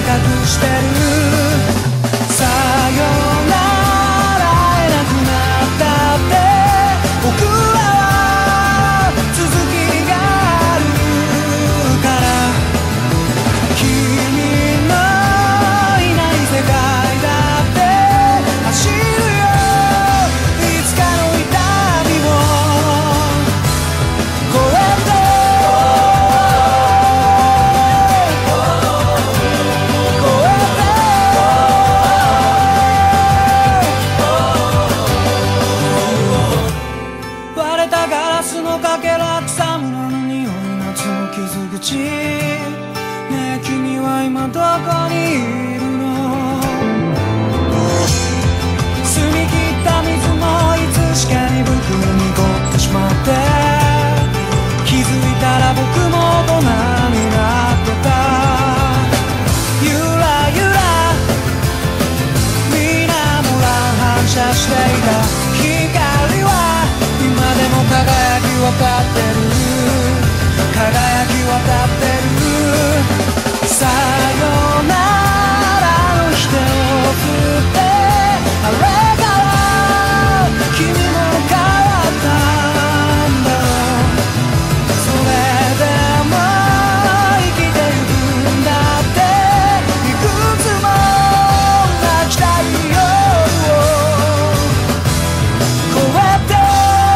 隠してる。さよなら会えなくなったって僕らは続きがあるから。君のいない世界だって走るよ、いつかの痛みも越えて。割れたガラスのかけら、草むらの匂い、夏の傷口。ねえ君は今どこにいるの。澄み切った水もいつしかに僕に濁ってしまって、気づいたら僕も大人になってた。ゆらゆら水面乱反射していた光は今でも輝き渡ってる、輝き渡ってる。さよならの否定を振って、あれから君も変わったんだろう。それでも生きてゆくんだって、いくつも泣きたい夜を越えて。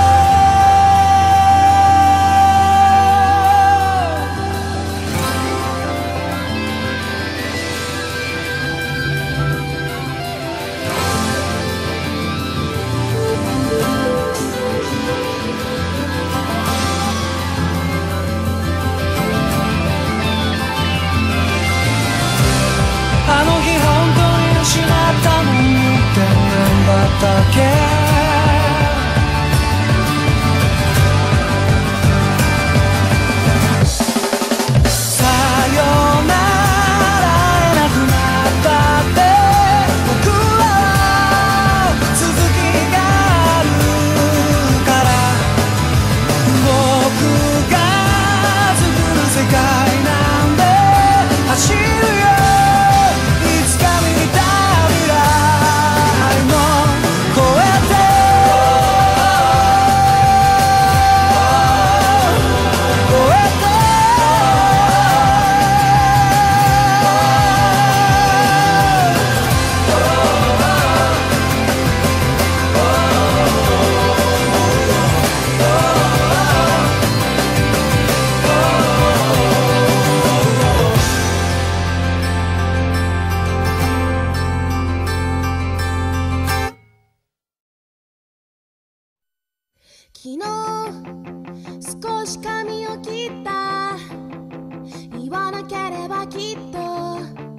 あの日本当に失ったのにって何だったっけ。さよなら会えなくなったって僕らは続きがあるから。僕が作る世界なんで走るよ、いつか見た未来も越えて。越えて。 昨日少し髪を切った、言わなければきっと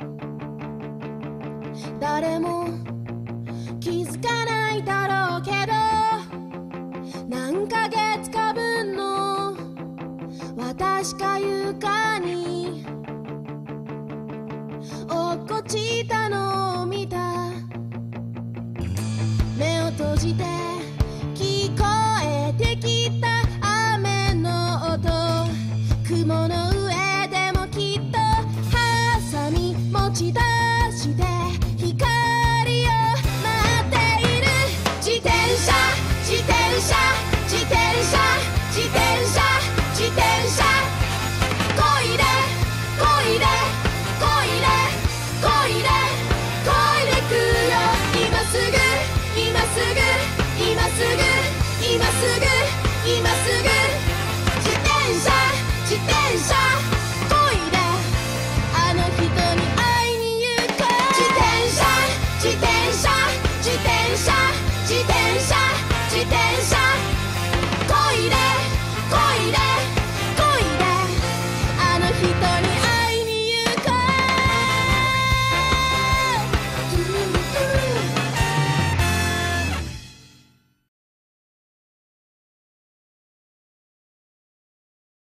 誰も気づかないだろうけど、何ヶ月か分の私が床に落っこちたのを見た。目を閉じて聞こえてきた雨の音、雲の上でもきっとハサミ持ち出して光を待っている。自転車自転車自転車自転車自転車、こいでこいでこいでこいでこいでくよ。今すぐ今すぐ今すぐ今すぐ